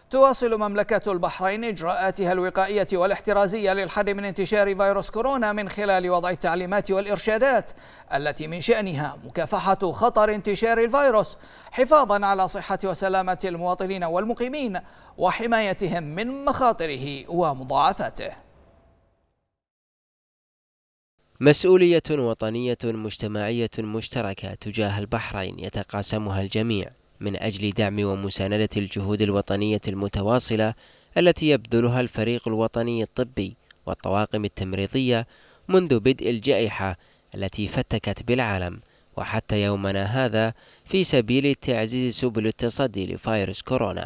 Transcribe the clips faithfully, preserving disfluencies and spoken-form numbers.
تواصل مملكة البحرين إجراءاتها الوقائية والاحترازية للحد من انتشار فيروس كورونا من خلال وضع التعليمات والإرشادات التي من شأنها مكافحة خطر انتشار الفيروس حفاظا على صحة وسلامة المواطنين والمقيمين وحمايتهم من مخاطره ومضاعفاته. مسؤولية وطنية مجتمعية مشتركة تجاه البحرين يتقاسمها الجميع من أجل دعم ومساندة الجهود الوطنية المتواصلة التي يبذلها الفريق الوطني الطبي والطواقم التمريضية منذ بدء الجائحة التي فتكت بالعالم وحتى يومنا هذا في سبيل تعزيز سبل التصدي لفيروس كورونا.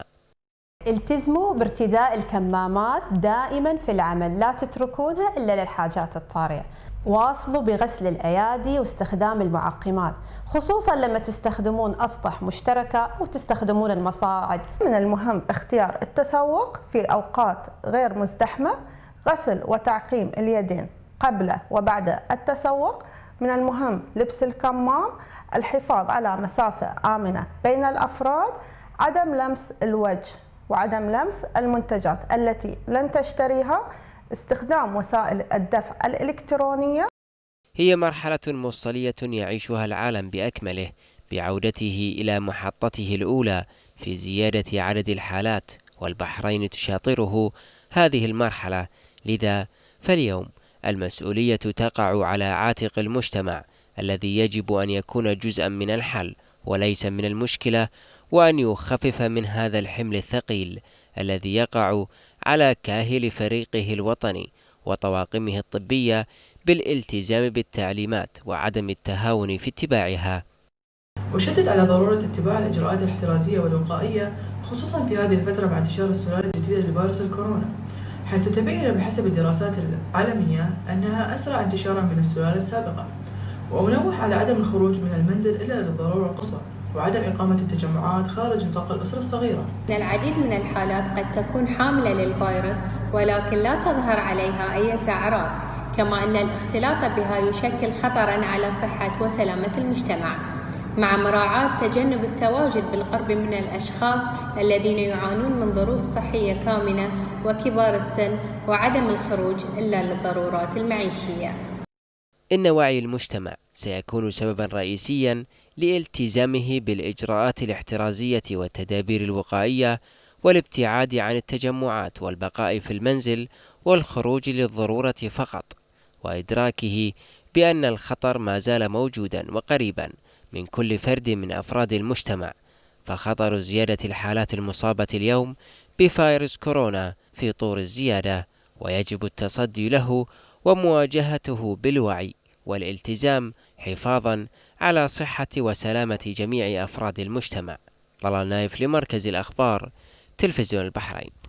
التزموا بارتداء الكمامات دائما في العمل، لا تتركونها إلا للحاجات الطارئة. واصلوا بغسل الأيادي واستخدام المعقمات، خصوصا لما تستخدمون أسطح مشتركة وتستخدمون المصاعد. من المهم اختيار التسوق في أوقات غير مزدحمة، غسل وتعقيم اليدين قبل وبعد التسوق. من المهم لبس الكمام، الحفاظ على مسافة آمنة بين الأفراد، عدم لمس الوجه وعدم لمس المنتجات التي لن تشتريها، استخدام وسائل الدفع الإلكترونية. هي مرحلة مفصلية يعيشها العالم بأكمله بعودته إلى محطته الأولى في زيادة عدد الحالات، والبحرين تشاطره هذه المرحلة. لذا فاليوم المسؤولية تقع على عاتق المجتمع الذي يجب أن يكون جزءا من الحل وليس من المشكلة، وأن يخفف من هذا الحمل الثقيل الذي يقع على كاهل فريقه الوطني وطواقمه الطبية بالالتزام بالتعليمات وعدم التهاون في اتباعها. وشدد على ضرورة اتباع الإجراءات الاحترازية والوقائية خصوصا في هذه الفترة بعد انتشار السلالة الجديدة لفيروس الكورونا، حيث تبين بحسب الدراسات العالمية أنها أسرع انتشارا من السلالة السابقة. وأنوه على عدم الخروج من المنزل إلا للضرورة القصوى، وعدم إقامة التجمعات خارج نطاق الأسرة الصغيرة. العديد من الحالات قد تكون حاملة للفيروس ولكن لا تظهر عليها أي أعراض، كما أن الاختلاط بها يشكل خطرا على صحة وسلامة المجتمع، مع مراعاة تجنب التواجد بالقرب من الأشخاص الذين يعانون من ظروف صحية كامنة وكبار السن، وعدم الخروج إلا للضرورات المعيشية. إن وعي المجتمع سيكون سببا رئيسيا لالتزامه بالإجراءات الاحترازية والتدابير الوقائية والابتعاد عن التجمعات والبقاء في المنزل والخروج للضرورة فقط، وإدراكه بأن الخطر ما زال موجودا وقريبا من كل فرد من أفراد المجتمع. فخطر زيادة الحالات المصابة اليوم بفيروس كورونا في طور الزيادة، ويجب التصدي له ومواجهته بالوعي والالتزام حفاظا على صحة وسلامة جميع أفراد المجتمع. طلال نايف لمركز الأخبار، تلفزيون البحرين.